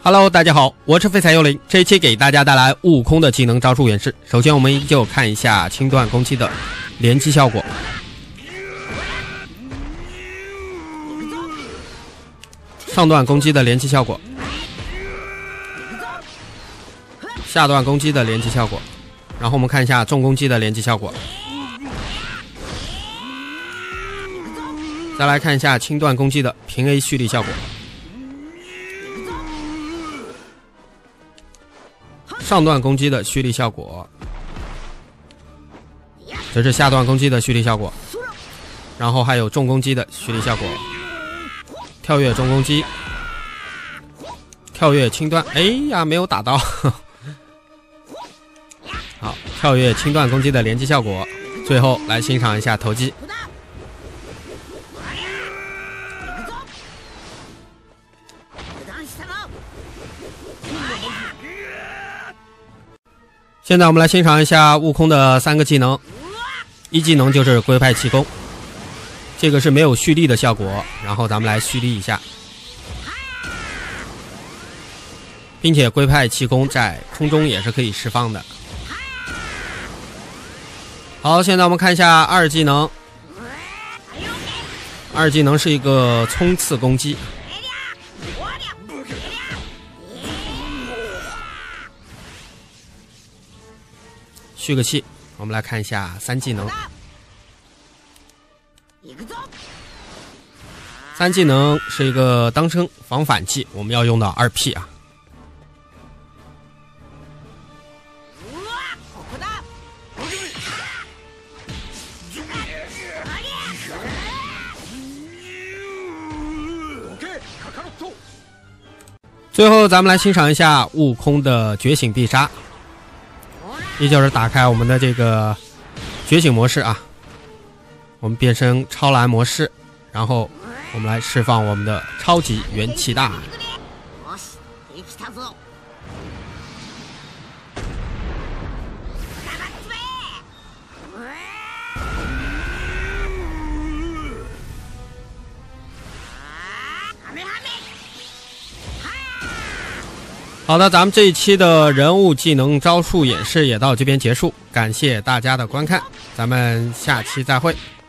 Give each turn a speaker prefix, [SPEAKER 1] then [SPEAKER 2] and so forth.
[SPEAKER 1] Hello， 大家好，我是废柴幽灵。这一期给大家带来悟空的技能招数演示。首先，我们依旧看一下轻段攻击的连击效果。上段攻击的连击效果，下段攻击的连击效果，然后我们看一下重攻击的连击效果。再来看一下轻段攻击的平 A 蓄力效果。上段攻击的蓄力效果，这是下段攻击的蓄力效果，然后还有重攻击的蓄力效果。跳跃重攻击，跳跃轻段，哎呀，没有打到。好，跳跃轻段攻击的连击效果。最后来欣赏一下投击。现在我们来欣赏一下悟空的3个技能。一技能就是龟派气功，这个是没有蓄力的效果，然后咱们来蓄力一下，并且龟派气功在空中也是可以释放的。好，现在我们看一下二技能。二技能是一个冲刺攻击。蓄个气，我们来看一下3技能。3技能是一个当升防反技，我们要用到2P 啊。最后咱们来欣赏一下悟空的觉醒必杀。依旧是打开我们的这个觉醒模式啊，我们变身超蓝模式，然后我们来释放我们的超级元气弹。好的，咱们这一期的人物技能招数演示也到这边结束，感谢大家的观看，咱们下期再会。